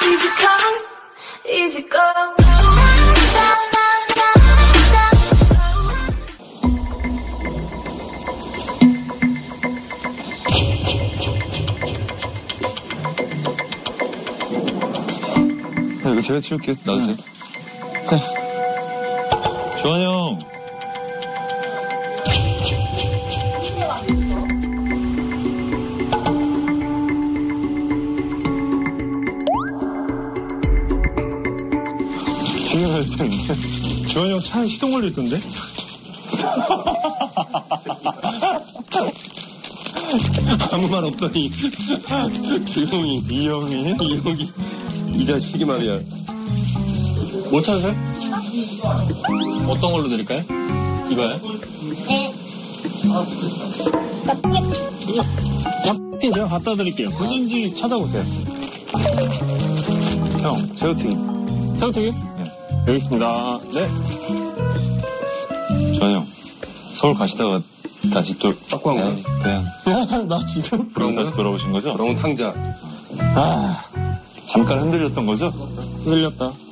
Easy come, easy go. 이거 제가 치울게요. 놔주세요. 주환이 형. 기회 날 텐데. 주환이 형 차에 시동 걸려있던데? 아무 말 없더니 주영이, 이 형이 이 자식이 말이야. 뭐 찾으세요? 어떤 걸로 드릴까요? 이거요? 네. napkin 제가 갖다 드릴게요. 어딘지 찾아보세요. 형, 새우튀김. 새우튀김? 네. 여기 있습니다. 네. 주환이 형, 서울 가시다가 다시 또 빡광 그냥. 나 지금? 그럼 다시 돌아오신 거죠? 그럼 탕자. 잠깐 흔들렸던 거죠? 흔들렸다.